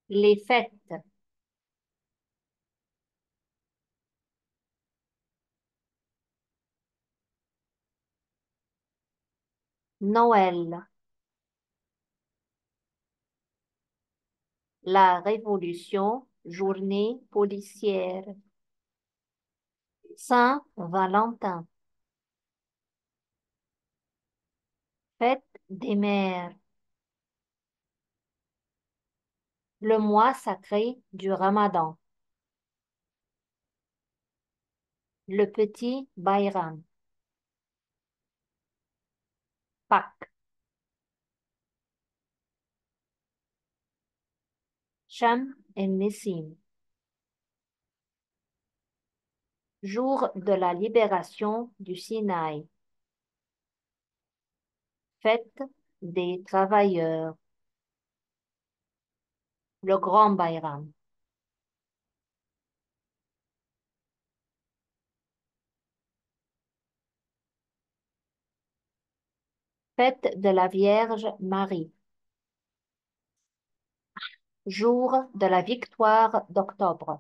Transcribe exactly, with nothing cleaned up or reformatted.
Les fêtes. Noël. La Révolution, journée policière. Saint-Valentin. Fête des mères. Le mois sacré du Ramadan. Le petit Bayram. Pâques. Cham et Nissim. Jour de la libération du Sinaï. Fête des travailleurs. Le grand Bayram. Fête de la Vierge Marie. Jour de la victoire d'octobre.